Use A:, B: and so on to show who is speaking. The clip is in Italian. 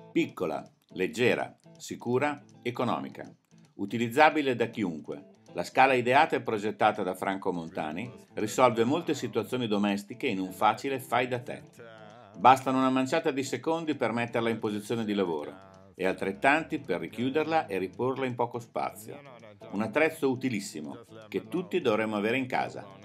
A: Piccola, leggera, sicura, economica. Utilizzabile da chiunque. La scala ideata e progettata da Franco Montani risolve molte situazioni domestiche in un facile fai da te. Bastano una manciata di secondi per metterla in posizione di lavoro e altrettanti per richiuderla e riporla in poco spazio. Un attrezzo utilissimo che tutti dovremmo avere in casa.